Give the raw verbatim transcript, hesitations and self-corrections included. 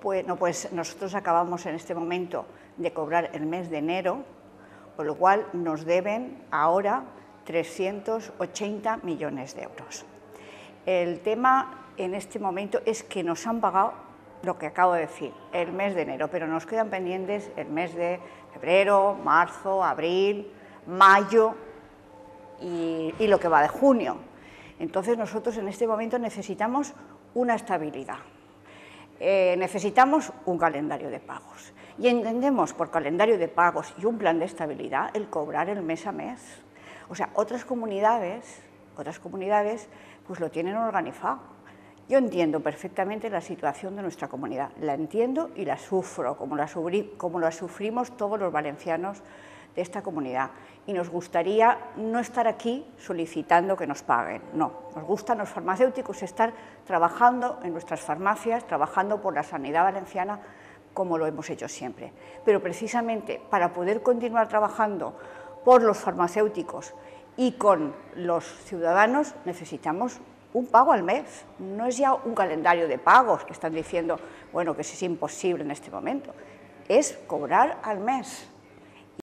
pues, no, pues nosotros acabamos en este momento de cobrar el mes de enero, con lo cual nos deben ahora trescientos ochenta millones de euros. El tema en este momento es que nos han pagado lo que acabo de decir, el mes de enero, pero nos quedan pendientes el mes de febrero, marzo, abril, mayo y, y lo que va de junio. Entonces nosotros en este momento necesitamos una estabilidad, eh, necesitamos un calendario de pagos y entendemos por calendario de pagos y un plan de estabilidad el cobrar el mes a mes. O sea, otras comunidades, otras comunidades pues lo tienen organizado. Yo entiendo perfectamente la situación de nuestra comunidad, la entiendo y la sufro, como la, sufri, como la sufrimos todos los valencianos de esta comunidad. Y nos gustaría no estar aquí solicitando que nos paguen, no. Nos gustan los farmacéuticos estar trabajando en nuestras farmacias, trabajando por la sanidad valenciana, como lo hemos hecho siempre. Pero precisamente para poder continuar trabajando por los farmacéuticos y con los ciudadanos necesitamos un pago al mes, no es ya un calendario de pagos que están diciendo, bueno, que es imposible en este momento, es cobrar al mes.